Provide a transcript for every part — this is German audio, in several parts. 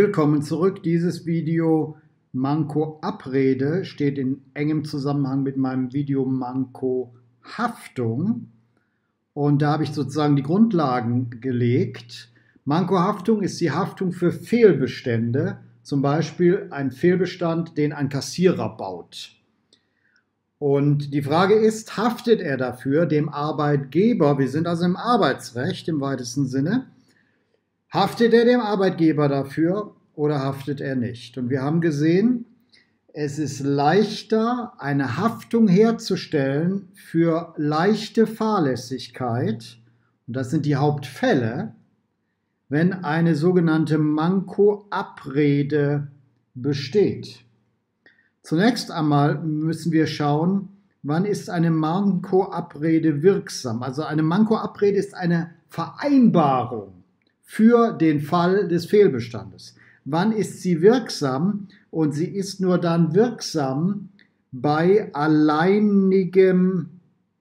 Willkommen zurück. Dieses Video Manko-Abrede steht in engem Zusammenhang mit meinem Video Manko-Haftung. Und da habe ich sozusagen die Grundlagen gelegt. Manko-Haftung ist die Haftung für Fehlbestände, zum Beispiel ein Fehlbestand, den ein Kassierer baut. Und die Frage ist, haftet er dafür dem Arbeitgeber? Wir sind also im Arbeitsrecht im weitesten Sinne. Haftet er dem Arbeitgeber dafür oder haftet er nicht? Und wir haben gesehen, es ist leichter, eine Haftung herzustellen für leichte Fahrlässigkeit, und das sind die Hauptfälle, wenn eine sogenannte Manko-Abrede besteht. Zunächst einmal müssen wir schauen, wann ist eine Manko-Abrede wirksam? Also eine Manko-Abrede ist eine Vereinbarung für den Fall des Fehlbestandes. Wann ist sie wirksam? Und sie ist nur dann wirksam bei alleinigem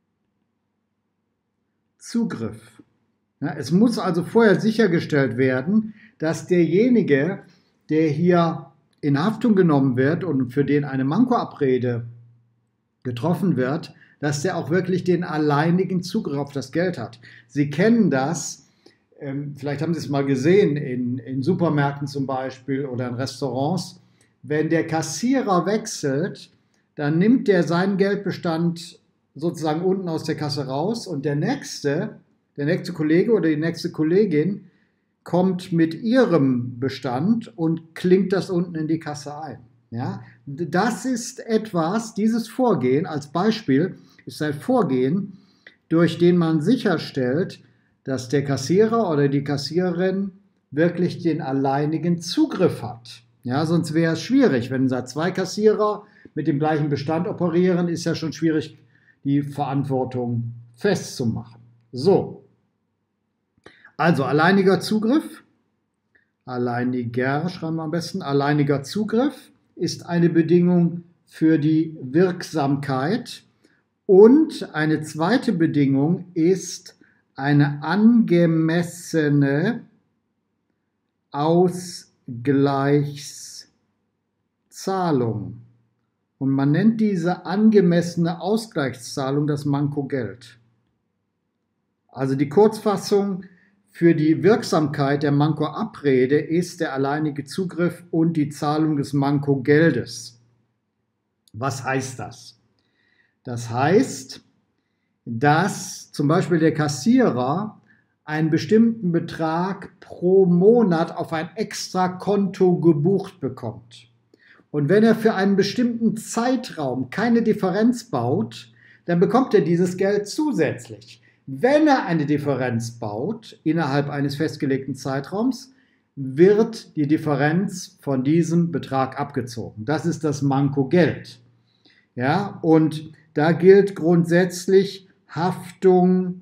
Zugriff. Ja, es muss also vorher sichergestellt werden, dass derjenige, der hier in Haftung genommen wird und für den eine Manko-Abrede getroffen wird, dass der auch wirklich den alleinigen Zugriff auf das Geld hat. Sie kennen das. Vielleicht haben Sie es mal gesehen in Supermärkten zum Beispiel oder in Restaurants. Wenn der Kassierer wechselt, dann nimmt der seinen Geldbestand sozusagen unten aus der Kasse raus und der nächste Kollege oder die nächste Kollegin kommt mit ihrem Bestand und klingt das unten in die Kasse ein. Ja? Das ist etwas, dieses Vorgehen als Beispiel ist ein Vorgehen, durch den man sicherstellt, dass der Kassierer oder die Kassiererin wirklich den alleinigen Zugriff hat. Ja, sonst wäre es schwierig. Wenn da zwei Kassierer mit dem gleichen Bestand operieren, ist ja schon schwierig, die Verantwortung festzumachen. So, also alleiniger Zugriff, alleiniger schreiben wir am besten, alleiniger Zugriff ist eine Bedingung für die Wirksamkeit und eine zweite Bedingung ist eine angemessene Ausgleichszahlung. Und man nennt diese angemessene Ausgleichszahlung das Mankogeld. Also die Kurzfassung für die Wirksamkeit der Manko-Abrede ist der alleinige Zugriff und die Zahlung des Mankogeldes. Was heißt das? Das heißt, dass zum Beispiel der Kassierer einen bestimmten Betrag pro Monat auf ein Extrakonto gebucht bekommt. Und wenn er für einen bestimmten Zeitraum keine Differenz baut, dann bekommt er dieses Geld zusätzlich. Wenn er eine Differenz baut innerhalb eines festgelegten Zeitraums, wird die Differenz von diesem Betrag abgezogen. Das ist das Mankogeld. Ja, und da gilt grundsätzlich Haftung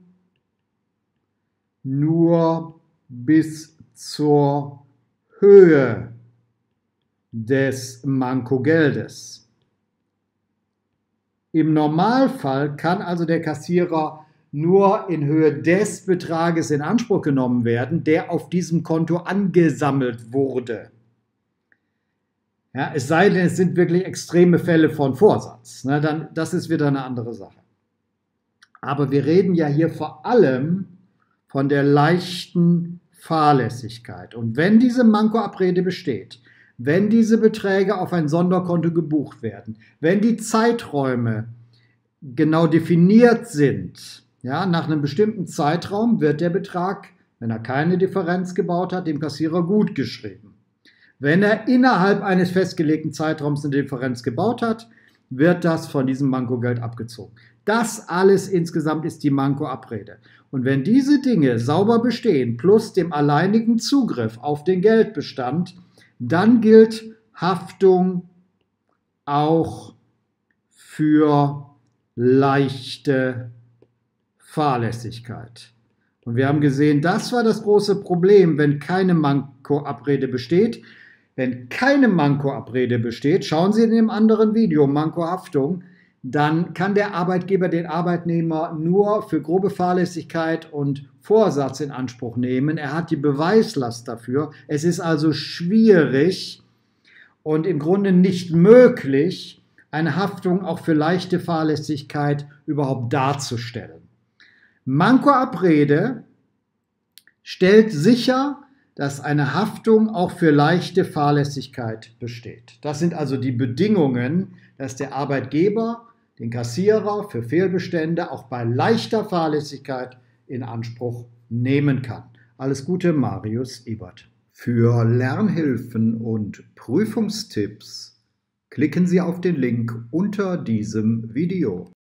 nur bis zur Höhe des Mankogeldes. Im Normalfall kann also der Kassierer nur in Höhe des Betrages in Anspruch genommen werden, der auf diesem Konto angesammelt wurde. Ja, es sei denn, es sind wirklich extreme Fälle von Vorsatz. Dann, das ist wieder eine andere Sache. Aber wir reden ja hier vor allem von der leichten Fahrlässigkeit. Und wenn diese Manko-Abrede besteht, wenn diese Beträge auf ein Sonderkonto gebucht werden, wenn die Zeiträume genau definiert sind, ja, nach einem bestimmten Zeitraum wird der Betrag, wenn er keine Differenz gebaut hat, dem Kassierer gut geschrieben. Wenn er innerhalb eines festgelegten Zeitraums eine Differenz gebaut hat, wird das von diesem Mankogeld abgezogen. Das alles insgesamt ist die Manko-Abrede. Und wenn diese Dinge sauber bestehen, plus dem alleinigen Zugriff auf den Geldbestand, dann gilt Haftung auch für leichte Fahrlässigkeit. Und wir haben gesehen, das war das große Problem, wenn keine Manko-Abrede besteht. Wenn keine Manko-Abrede besteht, schauen Sie in dem anderen Video, Manko-Haftung, dann kann der Arbeitgeber den Arbeitnehmer nur für grobe Fahrlässigkeit und Vorsatz in Anspruch nehmen. Er hat die Beweislast dafür. Es ist also schwierig und im Grunde nicht möglich, eine Haftung auch für leichte Fahrlässigkeit überhaupt darzustellen. Mankoabrede stellt sicher, dass eine Haftung auch für leichte Fahrlässigkeit besteht. Das sind also die Bedingungen, dass der Arbeitgeber den Kassierer für Fehlbestände auch bei leichter Fahrlässigkeit in Anspruch nehmen kann. Alles Gute, Marius Ebert. Für Lernhilfen und Prüfungstipps klicken Sie auf den Link unter diesem Video.